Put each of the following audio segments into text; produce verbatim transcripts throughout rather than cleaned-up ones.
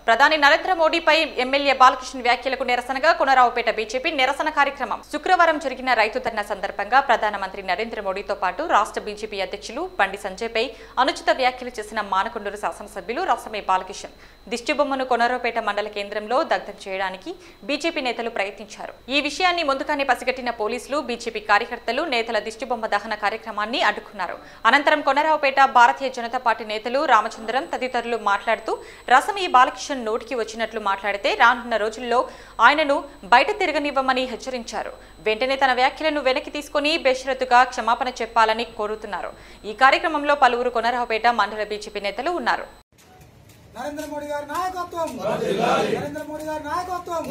ప్రధాని నరేంద్ర మోడీపై ఎమ్మెల్యే బాలకృష్ణ వ్యాఖ్యలకు నిరసనగా కొనరావుపేట బీజేపీ నిరసన కార్యక్రమం శుక్రవారం జరిగిన రైతు ధర్నా సందర్భంగా ప్రధానమంత్రి నరేంద్ర మోడీతో పాటు రాష్ట్ర బీజేపీ అధ్యక్షులు బండి సంజయ్పై అనుచిత వ్యాఖ్యలు చేసిన మానకొండూరు శాసనసభ్యులు రసమే బాలకృష్ణ దిష్టిబొమ్మను కొనరావుపేట మండల కేంద్రంలో దగ్ధం చేయడానికి బీజేపీ నేతలు ప్రయత్నించారు. ఈ విషయాన్ని ముందుగానే పసిగట్టిన పోలీసులు బీజేపీ కార్యకర్తలు నేతల దిష్టిబొమ్మ దహన కార్యక్రమాన్ని అడ్డుకున్నారు. అనంతరం కొనరావుపేట భారతీయ జనతా పార్టీ నేతలు రామచంద్రం తదితరులు మాట్లాడుతూ రసమే బాలకృష్ణ నోటికి వచ్చినట్లు మాట్లాడితే రానున్న రోజుల్లో ఆయనను బయట తిరగనివ్వమని హెచ్చరించారు. వెంటనే తన వ్యాఖ్యలను వెనక్కి తీసుకుని బేషరతుగా క్షమాపణ చెప్పాలని కోరుతున్నారు. ఈ కార్యక్రమంలో పలువురు కొనరావుపేట మండల బీజేపీ నేతలు ఉన్నారు. నరేంద్ర మోడీ గారి నాయకత్వం నరేంద్ర మోడీ గారి నాయకత్వం.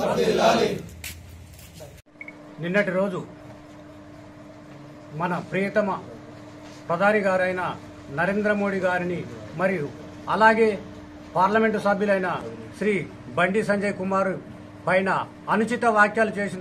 నిన్నటి రోజు మన ప్రియతమ ప్రధాని గారైన నరేంద్ర మోడీ గారిని మరియు అలాగే పార్లమెంటు సభ్యులైన శ్రీ బండి సంజయ్ కుమార్ పైన అనుచిత వ్యాఖ్యలు చేసిన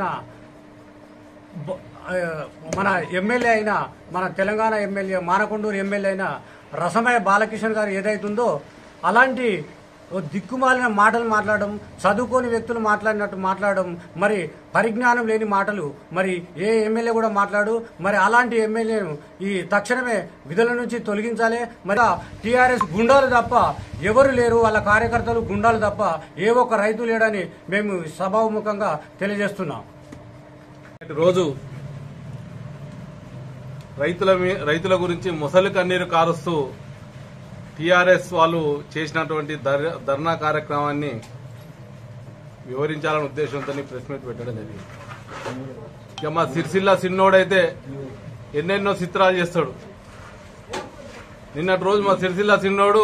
మన ఎమ్మెల్యే అయిన మన తెలంగాణ ఎమ్మెల్యే మానకొండూరు ఎమ్మెల్యే అయిన రసమే బాలకృష్ణ గారు ఏదైతుందో అలాంటి దిక్కుమాలిన మాటలు మాట్లాడడం, చదువుకోని వ్యక్తులు మాట్లాడినట్టు మాట్లాడడం, మరి పరిజ్ఞానం లేని మాటలు మరి ఏ ఎమ్మెల్యే కూడా మాట్లాడు. మరి అలాంటి ఎమ్మెల్యేను ఈ తక్షణమే విధుల నుంచి తొలగించాలి. మరి టీఆర్ఎస్ గుండాలు తప్ప ఎవరు లేరు, వాళ్ళ కార్యకర్తలు గుండాలు తప్ప ఏ ఒక్క రైతు లేడని మేము సభాముఖంగా తెలియజేస్తున్నాం. రోజు రైతుల రైతుల గురించి ముసలి కన్నీరు కారుస్తూ టీఆర్ఎస్ వాళ్ళు చేసినటువంటి ధర్నా కార్యక్రమాన్ని వివరించాలనే ఉద్దేశంతో ప్రెస్ మీట్ పెట్టడం జరిగింది. ఇక మా సిరిసిల్ల సిన్నోడైతే ఎన్నెన్నో చిత్రాలు చేస్తాడు. నిన్నటి రోజు మా సిరిసిల్ల సిన్నోడు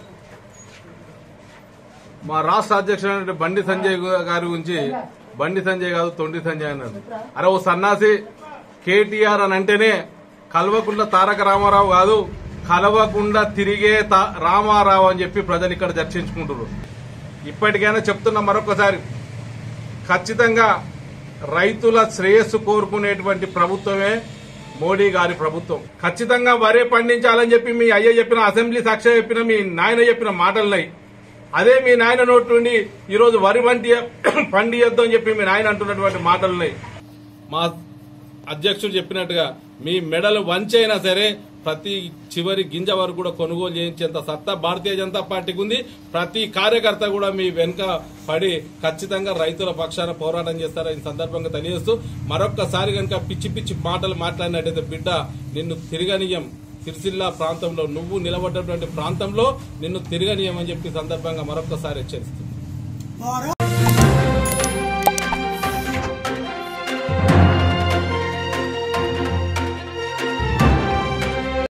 మా రాష్ట్ర అధ్యక్షుడు బండి సంజయ్ గారి గురించి బండి సంజయ్ కాదు తొండి సంజయ్ అన్నాడు. అరే ఓ సన్నాసి, కేటీఆర్ అని అంటేనే కల్వకుంట్ల తారక రామారావు కాదు, కలవకుండా తిరిగే రామారావు అని చెప్పి ప్రజలు ఇక్కడ చర్చించుకుంటున్నారు. ఇప్పటికైనా చెప్తున్నా మరొకసారి, ఖచ్చితంగా రైతుల శ్రేయస్సు కోరుకునేటువంటి ప్రభుత్వమే మోడీ గారి ప్రభుత్వం. ఖచ్చితంగా వరే పండించాలని చెప్పి మీ అయ్య చెప్పిన, అసెంబ్లీ సాక్షి చెప్పిన, మీ నాయన చెప్పిన మాటలున్నాయి. అదే మీ నాయన నోటి నుండి ఈరోజు వరి వంటి పండియొద్దని చెప్పి మీ నాయన అంటున్నటువంటి మాటలున్నాయి. మా అధ్యక్షుడు చెప్పినట్టుగా మీ మెడలు వంచైనా సరే ప్రతి చివరి గింజ వరకు కూడా కొనుగోలు చేయించేంత సత్తా భారతీయ జనతా పార్టీకి ఉంది. ప్రతి కార్యకర్త కూడా మీ వెనుక పడి ఖచ్చితంగా రైతుల పక్షాన పోరాటం చేస్తారని సందర్భంగా తెలియజేస్తూ, మరొక్కసారి కనుక పిచ్చి పిచ్చి మాటలు మాట్లాడినట్టయితే బిడ్డ నిన్ను తిరగనీయం, సిరిసిల్ల ప్రాంతంలో నువ్వు నిలబడ్డటువంటి ప్రాంతంలో నిన్ను తిరగనీయమని చెప్పి సందర్భంగా మరొక్కసారి హెచ్చరిస్తుంది.